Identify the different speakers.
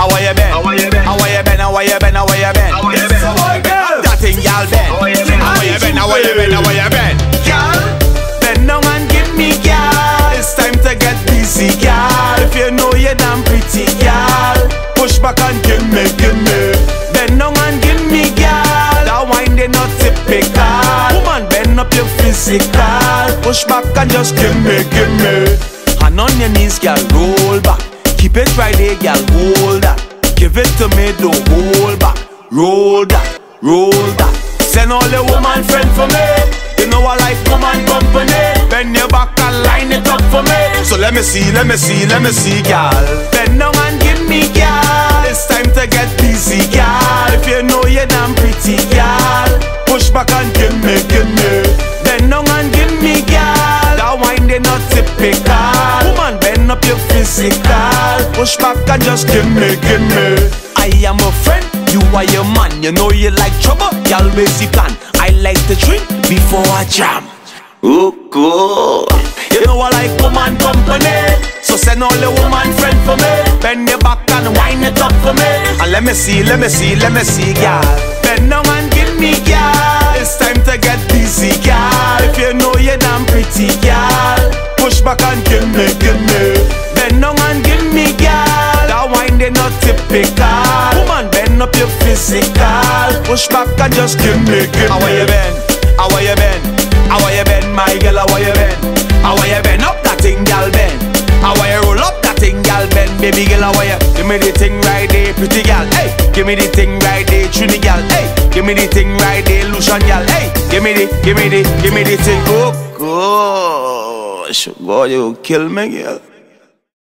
Speaker 1: How you been? How you been? How you been? How you been? How you been? How you been? That thing, y'all been. How you been? How you been? How you been? How you been? Girl, bend down and give me, girl. It's time to get busy, girl. If you know you're damn pretty, girl, push back and give me, give me. Bend down and give me, girl. That wine they not typical. Woman, bend up your physical. Push back and just give me, give me. Hand on your knees, girl, roll back. Keep it right there, girl, hold that. Give it to me, don't hold back. Roll that, roll that. Send all the woman friend for me. You know I like woman company. Bend your back and line it up for me. So let me see, let me see, let me see, girl. Bend down and give me, girl. It's time to get busy, girl. If you know you're damn pretty, girl, push back and give me, give me. Bend down and give me, girl. That wine they not typical. Woman, bend up your physical. Push back and just give me, give me. I am a friend, you are your man. You know you like trouble, you always you plan. I like to drink before I jam. Oh, cool. You know I like woman company. So send all the woman friend for me. Bend your back and wind it up for me. And let me see, let me see, let me see, girl. Bend down and give me, girl. It's time to get busy, girl. If you know you're damn pretty, girl, push back and give me, give me. Bend down and give me, girl. That wine they not typical. Woman, bend up your physical. Push back and just give me, give me. How you been? How you been? How you been, my girl? How you been? How you been? Up that thing, girl, bend. How you roll up that thing, girl, bend. Baby girl, how you? Give me the thing right there, pretty girl. Hey, give me the thing right there, Trini girl. Hey, give me the thing right there, Lucian girl. Hey, give me the thing. Oh gosh, boy, you kill me, girl.